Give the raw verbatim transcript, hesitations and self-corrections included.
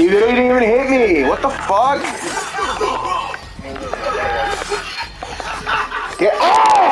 You didn't even hit me! What the fuck? Get- oh!